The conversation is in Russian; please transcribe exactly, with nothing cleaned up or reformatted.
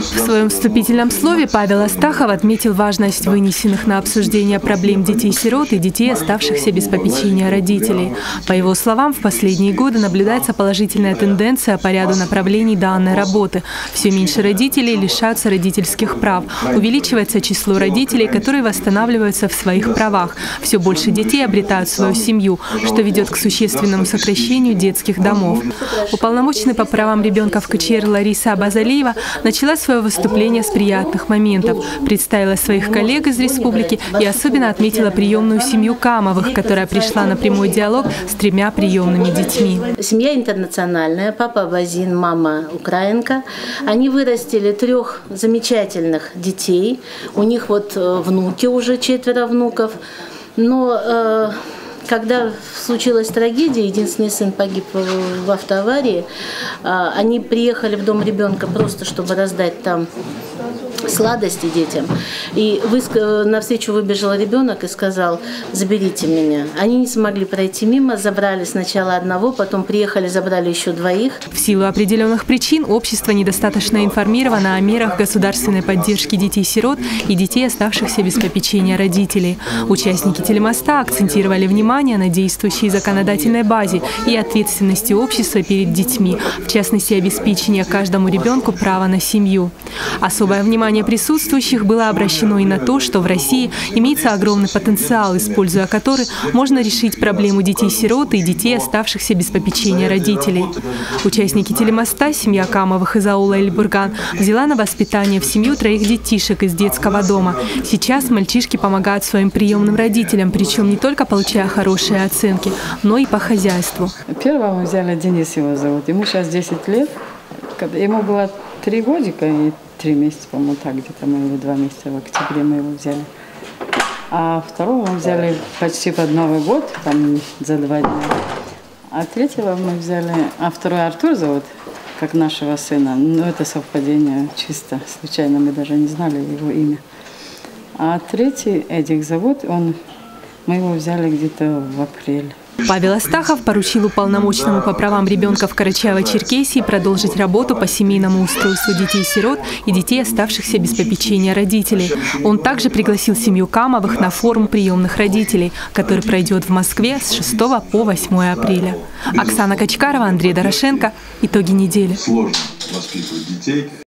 В своем вступительном слове Павел Астахов отметил важность вынесенных на обсуждение проблем детей-сирот и детей, оставшихся без попечения родителей. По его словам, в последние годы наблюдается положительная тенденция по ряду направлений данной работы. Все меньше родителей лишаются родительских прав. Увеличивается число родителей, которые восстанавливаются в своих правах. Все больше детей обретают свою семью, что ведет к существенному сокращению детских домов. Уполномоченный по правам ребенка в КЧР Лариса Абазалиева начала свое выступление с приятных моментов, представила своих коллег из республики и особенно отметила приемную семью Камовых, которая пришла на прямой диалог с тремя приемными детьми. Семья интернациональная, папа Вазин, мама украинка. Они вырастили трех замечательных детей. У них вот внуки, уже четверо внуков. Но э, когда случилась трагедия, единственный сын погиб в автоаварии, э, они приехали в дом ребенка просто, чтобы раздать там сладости детям. И навстречу выбежал ребенок и сказал: заберите меня. Они не смогли пройти мимо, забрали сначала одного, потом приехали, забрали еще двоих. В силу определенных причин общество недостаточно информировано о мерах государственной поддержки детей-сирот и детей, оставшихся без попечения родителей. Участники телемоста акцентировали внимание на действующей законодательной базе и ответственности общества перед детьми, в частности, обеспечения каждому ребенку права на семью. Особое внимание присутствующих было обращено и на то, что в России имеется огромный потенциал, используя который можно решить проблему детей-сирот и детей, оставшихся без попечения родителей. Участники телемоста, семья Камовых из аула Эльбурган, взяла на воспитание в семью троих детишек из детского дома. Сейчас мальчишки помогают своим приемным родителям, причем не только получая хорошие оценки, но и по хозяйству. Первого мы взяли, Денис его зовут, ему сейчас десять лет, ему было три годика и три месяца, по-моему, так где-то мы его, два месяца в октябре мы его взяли. А второго мы взяли почти под Новый год, там за два дня. А третьего мы взяли, а второй Артур зовут, как нашего сына. Ну, это совпадение чисто, случайно, мы даже не знали его имя. А третий Эдик зовут, он, мы его взяли где-то в апреле. Павел Астахов поручил уполномоченному по правам ребенка в Карачаево-Черкесии продолжить работу по семейному устройству детей-сирот и детей, оставшихся без попечения родителей. Он также пригласил семью Камовых на форум приемных родителей, который пройдет в Москве с шестого по восьмое апреля. Оксана Качкарова, Андрей Дорошенко. Итоги недели. Сложно воспитывать детей.